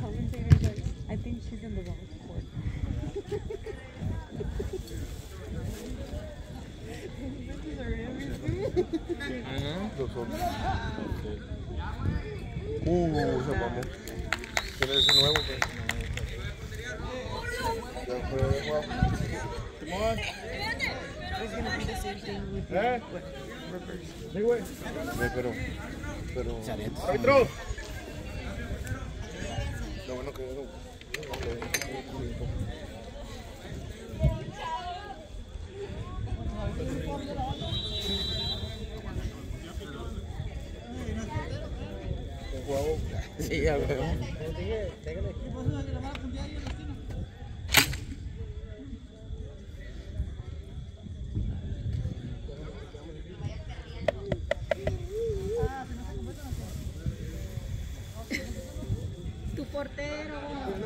commentator's like, I think she's in the wrong court. Se mamó. ¿Quién es ese nuevo? Come on. It's gonna be the same thing with reverse. Sí, güey. Pero. ¡Árbitro! Lo bueno que no. Sí, ya veo. Tu portero.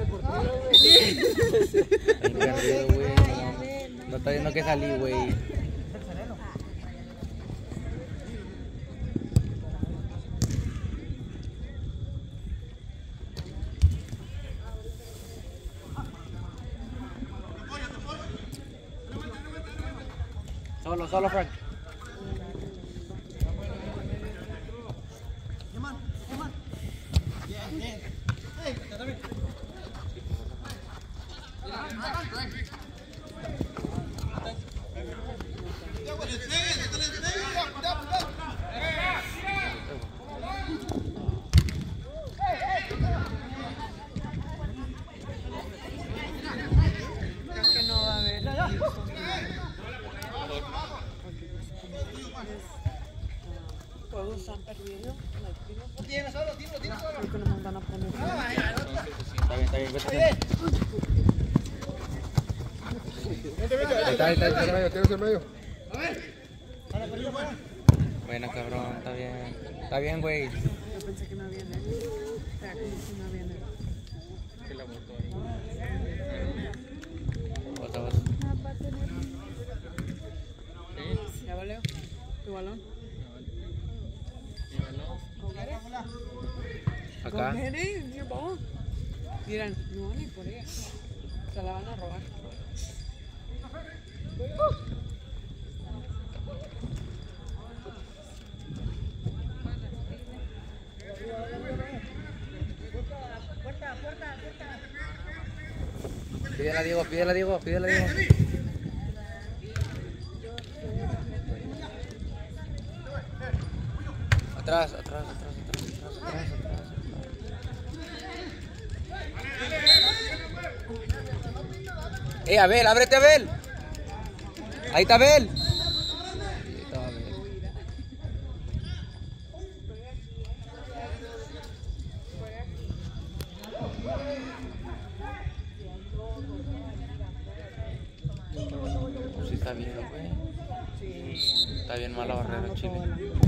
Perdido, güey. No está viendo que salí, güey. Solo, Frank. Creo que no va a haber. Todos han perdido. Tiene solo, tiro solo. Creo que no nos van a poner. Está bien, vete. Ahí está el medio, tienes el medio. Buena, cabrón, está bien. Está bien, güey. Yo pensé que no había net. O sea, como si no había net. Otra. Ya valió. Tu balón. Acá. Go get it, it's your ball. Dirán, no, ni por ella. Se la van a robar. Pídela, Diego. Atrás. Abel, ábrete, Abel. Ahí está Abel. Sí, está bien, güey. Está bien mala barrera, Chile.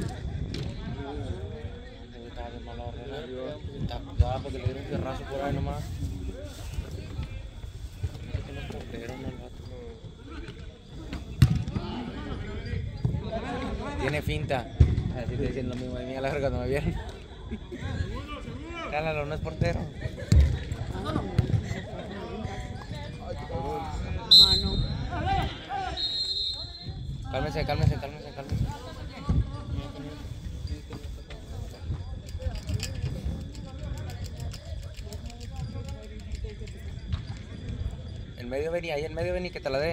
Está bien mala barrera. Ya, porque le dieron un fierrazo por ahí nomás. Tiene finta. Así te dicen lo mismo de mí a la hora cuando me vieron. Cálalo, no es portero. Mano. Cálmense. El medio vení, que te la dé.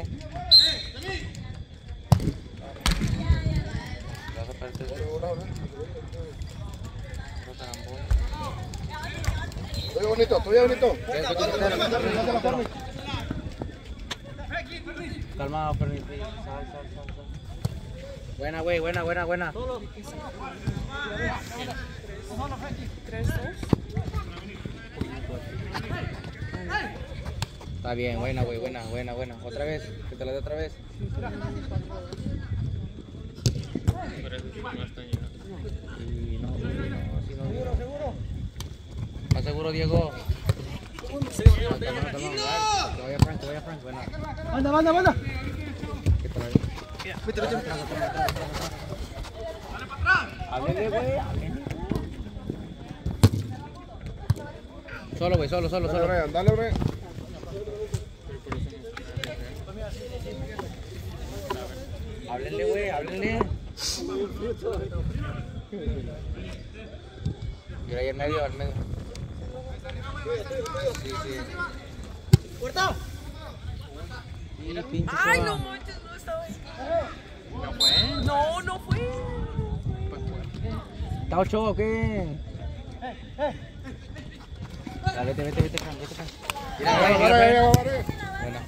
Estoy bonito. Calmado, permiso. Buena, güey, buena. 3-2. Está bien, buena, güey, buena. Otra vez, que te la dé otra vez. Y no, así no. ¿Seguro? ¿Estás seguro, Diego? Te vaya Frank, buena. Banda. ¿Qué tal? Vete. Háblele, güey. Solo, güey, solo. Dale, Brian, dale, Brian. Háblenle, güey, háblenle. Mira ahí al medio. Sí. ¡Cortado! Sí, pinche Ay, Soba. no manches, no estaba ahí. ¿No fue? No fue. ¿Está Ochoa o qué? Dale, vete, Fran. Mira, Vale. Bueno.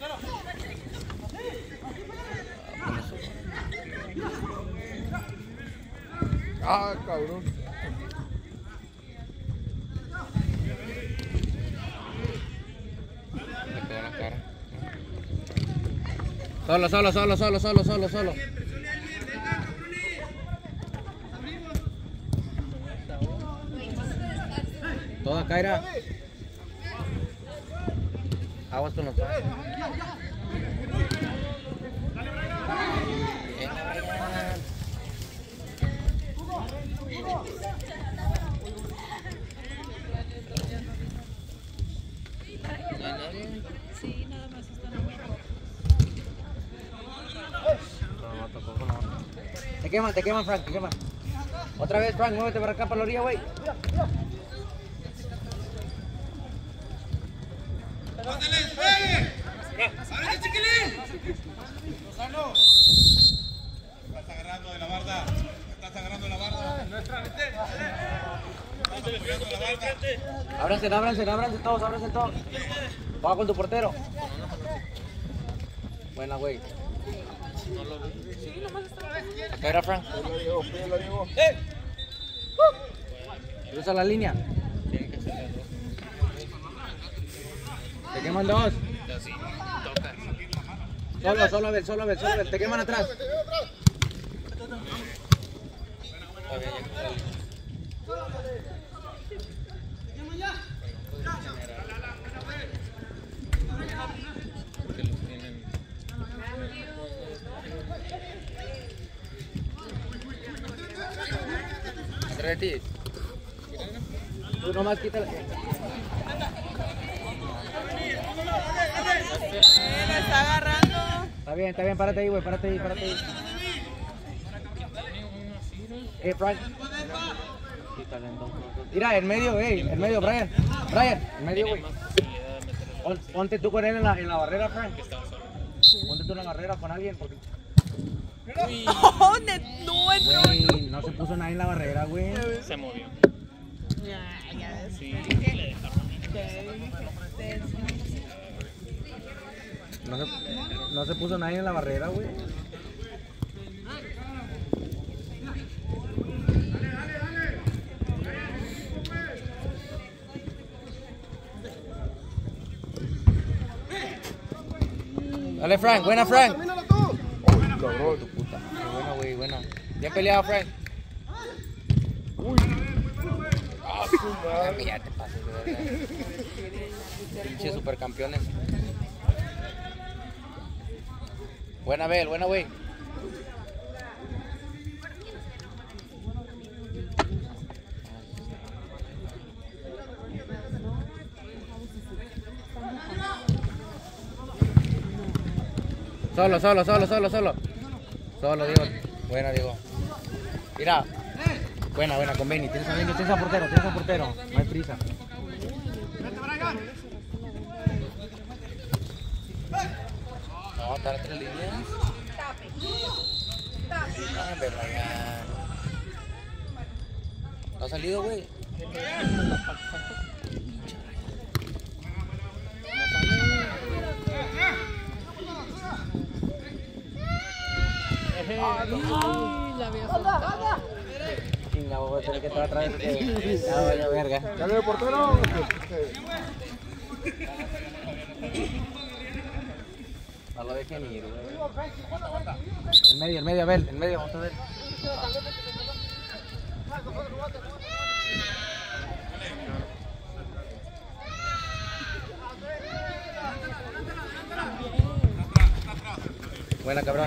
Ah, cabrón. Le pegó en la cara. Solo. Toda Kaira. Aguas con los dos. Sí, nada más están Te queman, Frank, te queman. Otra vez, Frank, muévete para acá, para la orilla, güey. Estás agarrando de la barda. Ábranse todos. Va con tu portero. Buena, güey. Acá era Frank. Cruza la línea. Te queman dos. Solo a ver. Te queman atrás. Atrás de ti. Tú nomás quítala. La está agarrando. Está bien, párate ahí, güey, párate ahí. Frank. Mira, en medio, Brian, en medio, güey. Ponte tú con él en la barrera, Frank. Ponte tú en la barrera con alguien, porque... No entró. Güey, no se puso nadie en la barrera, güey. Se movió. Ya ves. Sí, le dejaron. No se puso nadie en la barrera, güey. Dale, Frank, buena, Frank. Termínalo tú. Uy, cabrón. Tu puta. Buena, güey, buena. Bien peleado, Frank. Ah, su madre. Ya te pasas, de verdad. Pinches supercampeones. Buena, Bel, buena, güey. Solo, Diego. Buena, Diego. Mira. Buena, con Benny. Tienes a portero. No hay prisa. No, está en 3 líneas. Ah, verdad, ya. ¿No ha salido, güey? La había soltado. Chinga, voy a tener que estar atrás de ya vaya verga. Dale de portero. No lo dejen ir, güey. El medio, Abel, el medio, vamos a ver. Buena, cabrón.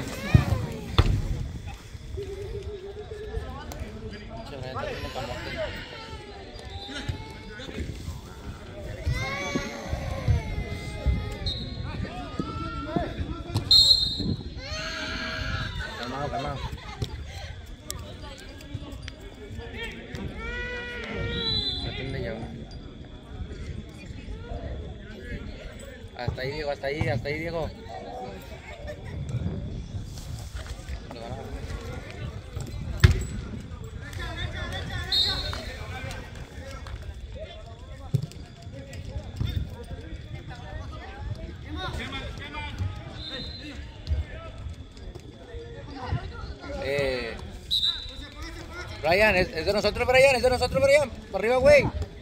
Hasta ahí, Diego, hasta ahí, Diego. Brian, es de nosotros, Brian, Para arriba, güey.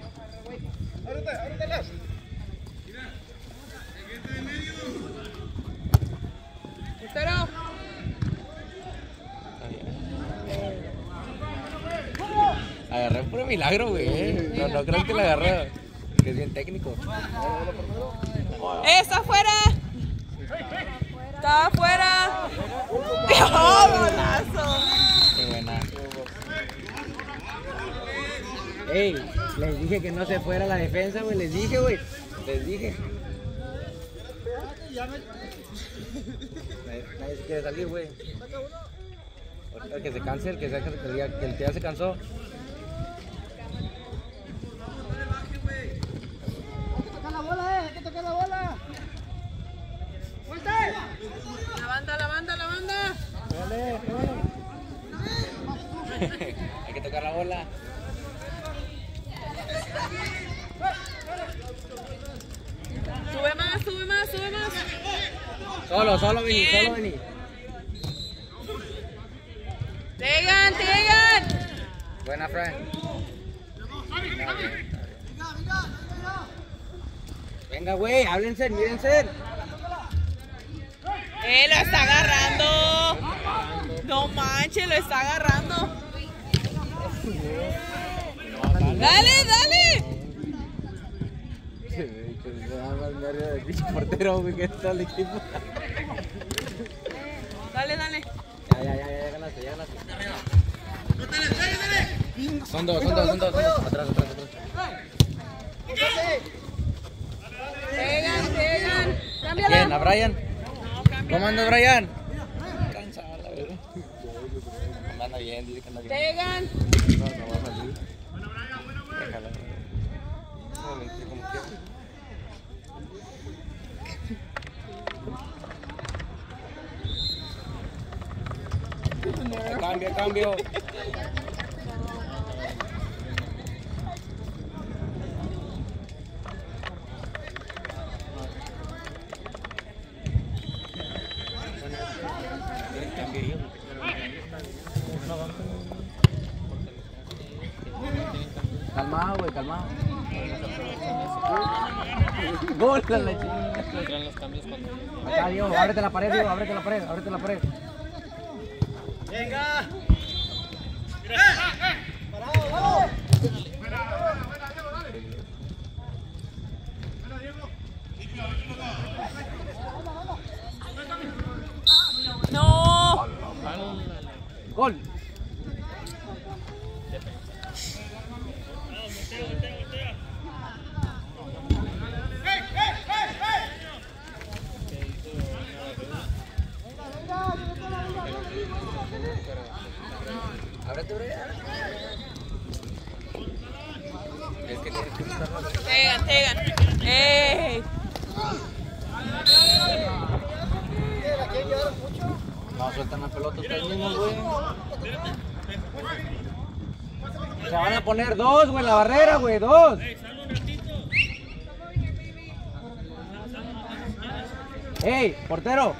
Portero. Agarré por milagro, güey. No creo que la agarré. Que es bien técnico. ¡Está afuera! ¡Está afuera! ¡Oh, golazo! Qué buena. Ey, les dije que no se fuera la defensa, güey. Les dije, güey. Nadie se quiere salir, güey. Ahorita que se canse, el que ya se cansó. Hay que tocar la bola. La banda. Hay que tocar la bola. Sube más. Solo, Vini. Tegan. Buena, Frank. Venga, güey, háblense, mírense. Lo está agarrando. No manches, lo está agarrando. Dale. Portero, güey, que está el equipo. Dale. Ya ganaste. Son dos. Atrás. Tegan. Cámbiala. ¿Quién? ¿A Brian? No, cambia. ¿Cómo anda, Brian? Cansado, la verdad. Anda bien, dice que anda bien. Tegan. No va a salir. Déjala. Un momentito, como quiera. Cambio. Calmado. Gol la chingada. Entran los cambios cuando... Acá, Diego, ábrete la pared. Venga. Parado, vamos. No. Gol. Ábrete, Brian. Es que tienes que usarlo. Tegan. ¡Ey! No, sueltan la pelota ustedes mismos, güey. Se van a poner dos, güey, en la barrera, güey, dos. ¡Ey, portero!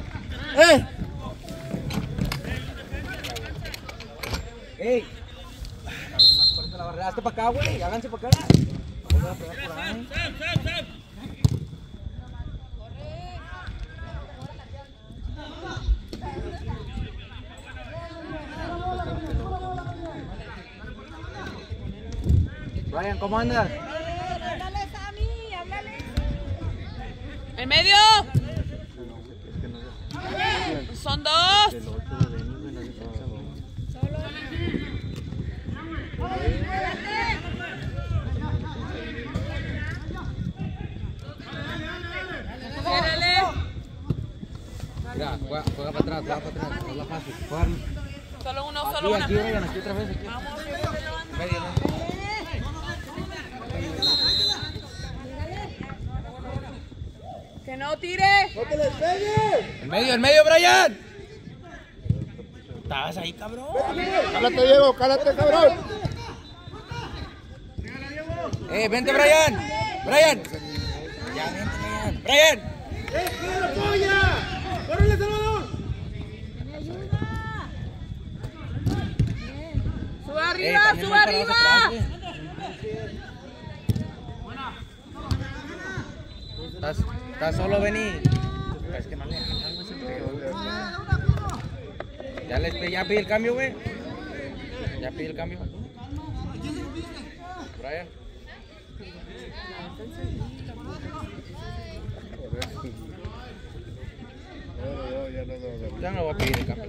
¡Ey! Más fuerte la barrera. Hazte para acá, güey. Háganse para acá. Vamos a pegar por ahí. Brian, ¿cómo andas? Háblale, Sammy, háblale. ¡En medio! Son dos. Ciérrale. Mira, juega para atrás, no la fácil. Solo uno. Aquí, Brian, aquí otra vez. Aquí. Vamos. Medio, ¿no? ¿Qué? Que no tire. ¡No te les pegues! En medio, Brian. ¿Estabas ahí, cabrón? Cálate, Diego, cálate, cabrón. Vente, Brian. Brian. Ya, vente, Brian. ¡la polla! ¡Córrele, Salvador! Sube arriba, sube arriba. ¿Estás solo, Benny? Es que no le hagan, güey, ya pide el cambio, güey. Ya pide el cambio. Brian. Ya no voy a pedir el cambio.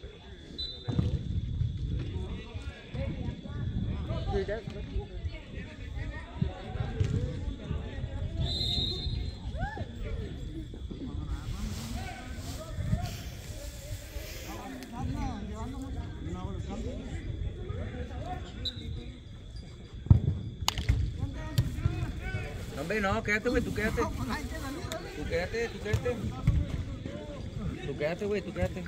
Hombre, no, quédate, güey, tú quédate. Tú quédate, güey, tú quédate.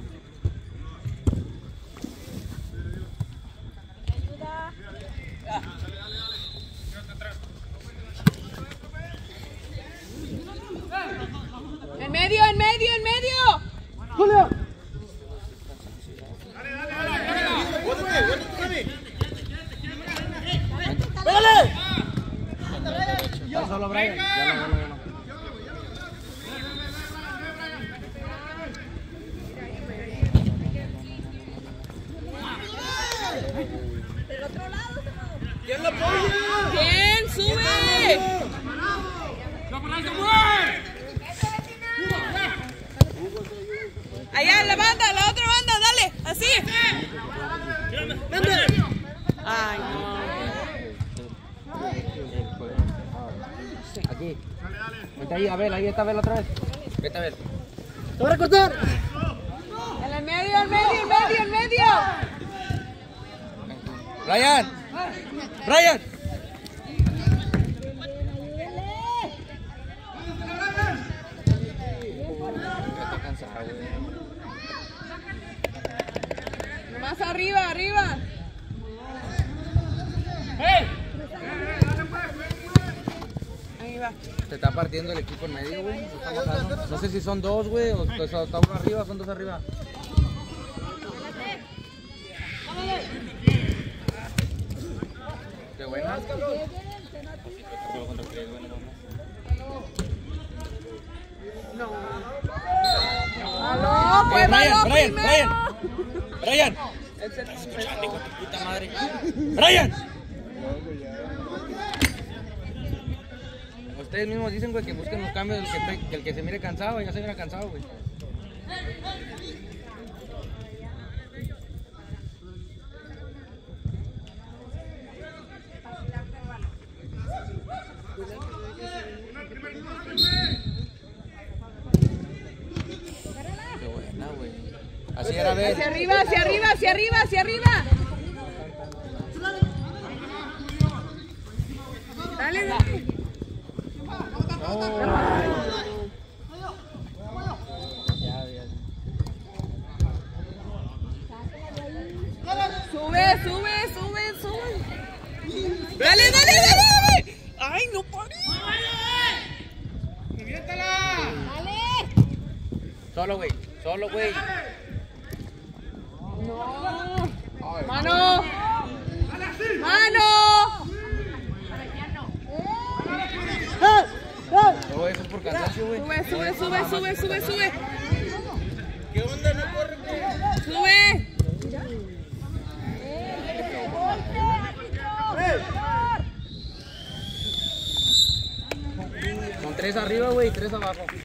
En medio, en medio, en medio. ¡Julio! ¡Pégale! Está solo, Brian. Ya no. Del otro lado, ¿Quién la apoya? Bien, sube. Allá, la banda, la otra banda, dale, así. Ay, no. Aquí. Vete ahí, Abel, ahí está Abel otra vez. Vete, Abel. ¡Te voy a cortar! En el medio, en medio, en medio, en medio. Brian. Brian. Más arriba, arriba. Ahí va. Se está partiendo el equipo en medio, güey. No sé si son dos, güey, o está uno arriba, son dos arriba. Qué buena. Aló, pues Brian, balón Brian, primero. Brian. ¿Estás escuchando, hijo de puta madre? Brian. Ustedes mismos dicen, güey, que busquen los cambios que el que se mire cansado, ya se mira cansado, güey. Qué buena, güey. Así era, ver. Hacia arriba, hacia arriba, hacia arriba, hacia arriba. Dale, dale. Sube, sube, sube, sube. Dale, dale, dale, dale. Ay, no pares. Solo, güey. Solo, güey. No. Mano. Mano. No, eso es por cansancio, güey. Sube, sube, sube, sube, sube, sube. ¿Qué onda? ¿No corre? Sube. Son tres arriba, güey, y tres abajo.